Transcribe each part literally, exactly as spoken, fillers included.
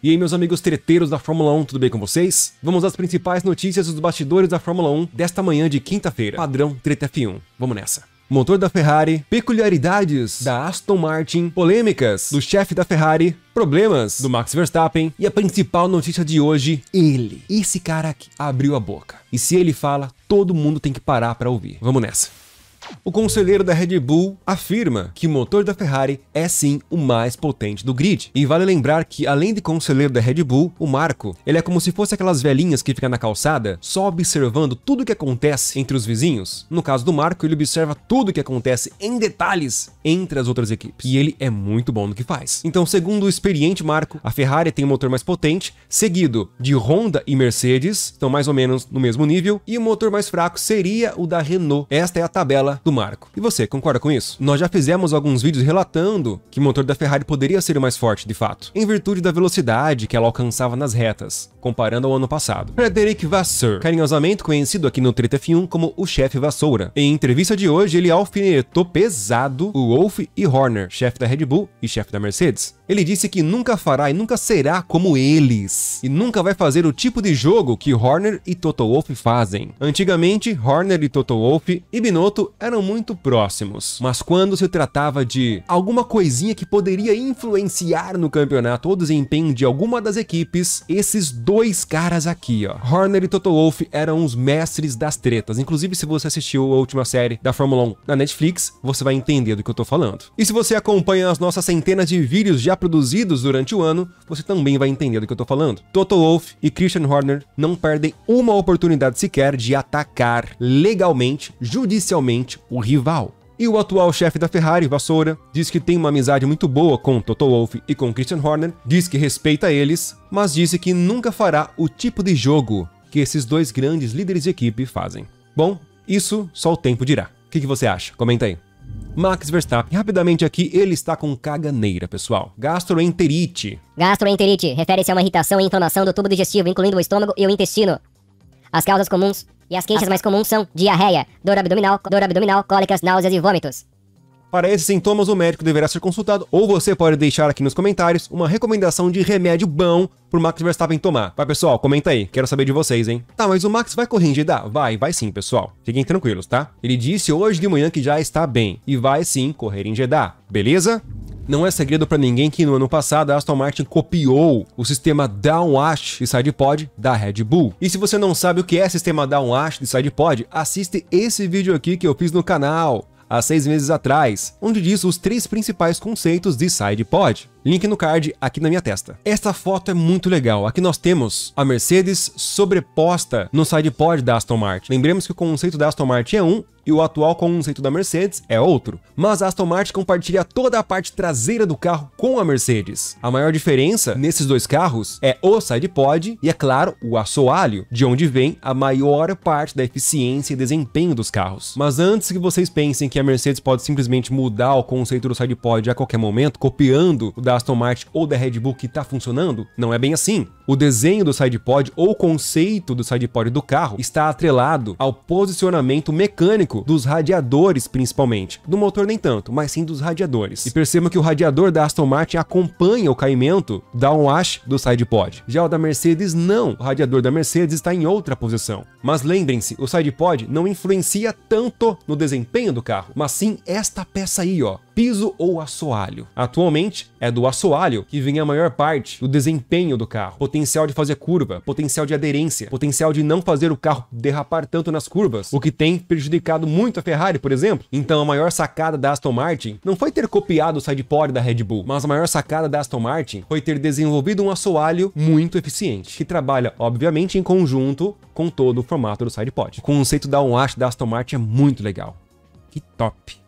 E aí, meus amigos treteiros da Fórmula um, tudo bem com vocês? Vamos às principais notícias dos bastidores da Fórmula um desta manhã de quinta-feira, padrão Treta F um. Vamos nessa. Motor da Ferrari, peculiaridades da Aston Martin, polêmicas do chefe da Ferrari, problemas do Max Verstappen e a principal notícia de hoje, ele, esse cara aqui, abriu a boca. E se ele fala, todo mundo tem que parar para ouvir. Vamos nessa. O conselheiro da Red Bull afirma que o motor da Ferrari é sim o mais potente do grid. E vale lembrar que, além de conselheiro da Red Bull, o Marco, ele é como se fosse aquelas velhinhas que ficam na calçada, só observando tudo o que acontece entre os vizinhos. No caso do Marco, ele observa tudo o que acontece em detalhes entre as outras equipes. E ele é muito bom no que faz. Então, segundo o experiente Marco, a Ferrari tem um motor mais potente, seguido de Honda e Mercedes, estão mais ou menos no mesmo nível, e o motor mais fraco seria o da Renault. Esta é a tabela do Marco. E você, concorda com isso? Nós já fizemos alguns vídeos relatando que o motor da Ferrari poderia ser o mais forte de fato, em virtude da velocidade que ela alcançava nas retas, comparando ao ano passado. Frederic Vasseur, carinhosamente conhecido aqui no Treta F um como o chefe Vassoura. Em entrevista de hoje, ele alfinetou pesado o Wolff e Horner, chefe da Red Bull e chefe da Mercedes. Ele disse que nunca fará e nunca será como eles, e nunca vai fazer o tipo de jogo que Horner e Toto Wolff fazem. Antigamente, Horner e Toto Wolff e Binotto eram muito próximos, mas quando se tratava de alguma coisinha que poderia influenciar no campeonato ou desempenho de alguma das equipes, esses dois caras aqui, ó, Horner e Toto Wolff, eram os mestres das tretas. Inclusive, se você assistiu a última série da Fórmula um na Netflix, você vai entender do que eu tô falando. E se você acompanha as nossas centenas de vídeos já produzidos durante o ano, você também vai entender do que eu tô falando. Toto Wolff e Christian Horner não perdem uma oportunidade sequer de atacar legalmente, judicialmente, o rival. E o atual chefe da Ferrari, Vassoura, diz que tem uma amizade muito boa com Toto Wolff e com Christian Horner, diz que respeita eles, mas disse que nunca fará o tipo de jogo que esses dois grandes líderes de equipe fazem. Bom, isso só o tempo dirá. O que, que você acha? Comenta aí. Max Verstappen, rapidamente aqui, ele está com caganeira, pessoal. Gastroenterite. Gastroenterite refere-se a uma irritação e inflamação do tubo digestivo, incluindo o estômago e o intestino. As causas comuns e as queixas mais comuns são diarreia, dor abdominal, dor abdominal, cólicas, náuseas e vômitos. Para esses sintomas, o médico deverá ser consultado, ou você pode deixar aqui nos comentários uma recomendação de remédio bom pro Max Verstappen tomar. Vai, pessoal, comenta aí, quero saber de vocês, hein? Tá, mas o Max vai correr em Jeddah? Vai, vai sim, pessoal. Fiquem tranquilos, tá? Ele disse hoje de manhã que já está bem, e vai sim correr em Jeddah, beleza? Não é segredo para ninguém que no ano passado a Aston Martin copiou o sistema downwash de sidepod da Red Bull. E se você não sabe o que é sistema downwash de sidepod, assiste esse vídeo aqui que eu fiz no canal há seis meses atrás, onde diz os três principais conceitos de sidepod. Link no card aqui na minha testa. Esta foto é muito legal. Aqui nós temos a Mercedes sobreposta no sidepod da Aston Martin. Lembremos que o conceito da Aston Martin é um e o atual conceito da Mercedes é outro. Mas a Aston Martin compartilha toda a parte traseira do carro com a Mercedes. A maior diferença nesses dois carros é o sidepod e, é claro, o assoalho, de onde vem a maior parte da eficiência e desempenho dos carros. Mas antes que vocês pensem que a Mercedes pode simplesmente mudar o conceito do sidepod a qualquer momento, copiando o da Aston Martin ou da Red Bull que está funcionando, não é bem assim. O desenho do sidepod ou o conceito do sidepod do carro está atrelado ao posicionamento mecânico dos radiadores, principalmente. Do motor nem tanto, mas sim dos radiadores. E perceba que o radiador da Aston Martin acompanha o caimento downwash do sidepod. Já o da Mercedes não. O radiador da Mercedes está em outra posição. Mas lembrem-se, o sidepod não influencia tanto no desempenho do carro, mas sim esta peça aí, ó, piso ou assoalho. Atualmente é do assoalho que vem a maior parte do desempenho do carro. Potencial de fazer curva, potencial de aderência, potencial de não fazer o carro derrapar tanto nas curvas, o que tem prejudicado muito a Ferrari, por exemplo. Então a maior sacada da Aston Martin não foi ter copiado o sidepod da Red Bull, mas a maior sacada da Aston Martin foi ter desenvolvido um assoalho muito eficiente, que trabalha, obviamente, em conjunto com todo o formato do sidepod. O conceito da downwash da Aston Martin é muito legal. Que top!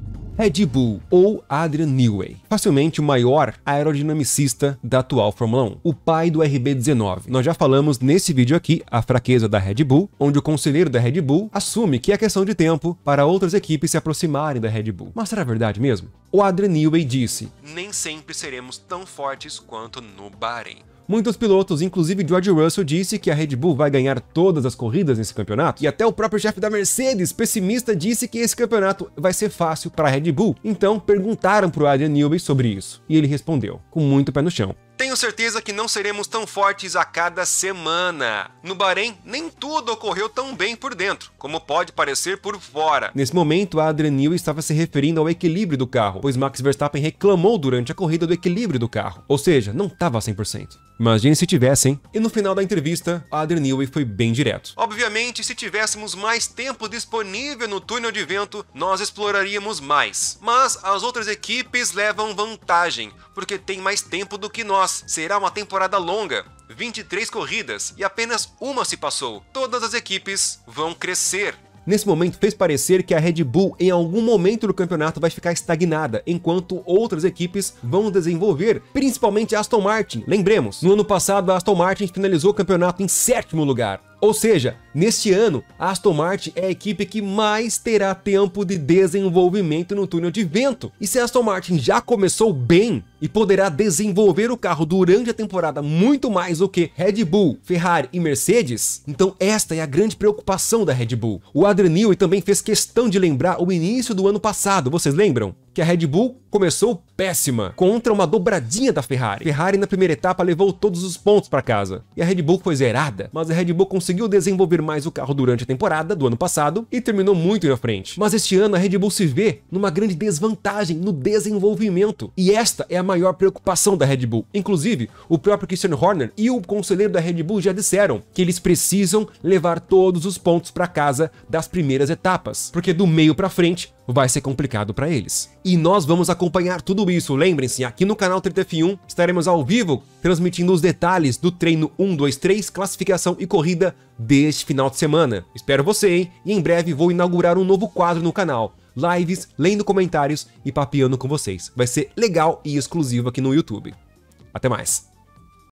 Red Bull ou Adrian Newey, facilmente o maior aerodinamicista da atual Fórmula um, o pai do R B dezenove. Nós já falamos nesse vídeo aqui a fraqueza da Red Bull, onde o conselheiro da Red Bull assume que é questão de tempo para outras equipes se aproximarem da Red Bull. Mas será verdade mesmo? O Adrian Newey disse: "Nem sempre seremos tão fortes quanto no Bahrein." Muitos pilotos, inclusive George Russell, disse que a Red Bull vai ganhar todas as corridas nesse campeonato, e até o próprio chefe da Mercedes, pessimista, disse que esse campeonato vai ser fácil para a Red Bull. Então perguntaram para o Adrian Newey sobre isso, e ele respondeu, com muito pé no chão: Tenho certeza que não seremos tão fortes a cada semana. No Bahrein, nem tudo ocorreu tão bem por dentro, como pode parecer por fora. Nesse momento, a Adrian Newey estava se referindo ao equilíbrio do carro, pois Max Verstappen reclamou durante a corrida do equilíbrio do carro. Ou seja, não estava a cem por cento. Imagine se tivesse, hein? E no final da entrevista, a Adrian Newey foi bem direto. Obviamente, se tivéssemos mais tempo disponível no túnel de vento, nós exploraríamos mais. Mas as outras equipes levam vantagem, porque tem mais tempo do que nós. Será uma temporada longa, vinte e três corridas, e apenas uma se passou. Todas as equipes vão crescer. Nesse momento, fez parecer que a Red Bull em algum momento do campeonato vai ficar estagnada, enquanto outras equipes vão desenvolver, principalmente a Aston Martin. Lembremos, no ano passado a Aston Martin finalizou o campeonato em sétimo lugar. Ou seja, neste ano, a Aston Martin é a equipe que mais terá tempo de desenvolvimento no túnel de vento. E se a Aston Martin já começou bem e poderá desenvolver o carro durante a temporada muito mais do que Red Bull, Ferrari e Mercedes, então esta é a grande preocupação da Red Bull. O Adrian Newey também fez questão de lembrar o início do ano passado, vocês lembram? Que a Red Bull começou péssima, contra uma dobradinha da Ferrari. Ferrari na primeira etapa levou todos os pontos para casa, e a Red Bull foi zerada, mas a Red Bull conseguiu desenvolver mais o carro durante a temporada do ano passado e terminou muito na frente. Mas este ano a Red Bull se vê numa grande desvantagem no desenvolvimento, e esta é a maior preocupação da Red Bull. Inclusive, o próprio Christian Horner e o conselheiro da Red Bull já disseram que eles precisam levar todos os pontos para casa das primeiras etapas, porque do meio para frente vai ser complicado para eles. E nós vamos acompanhar tudo isso, lembrem-se, aqui no canal Treta F um estaremos ao vivo transmitindo os detalhes do treino um, dois, três, classificação e corrida deste final de semana. Espero você, hein? E em breve vou inaugurar um novo quadro no canal, lives, lendo comentários e papeando com vocês. Vai ser legal e exclusivo aqui no YouTube. Até mais!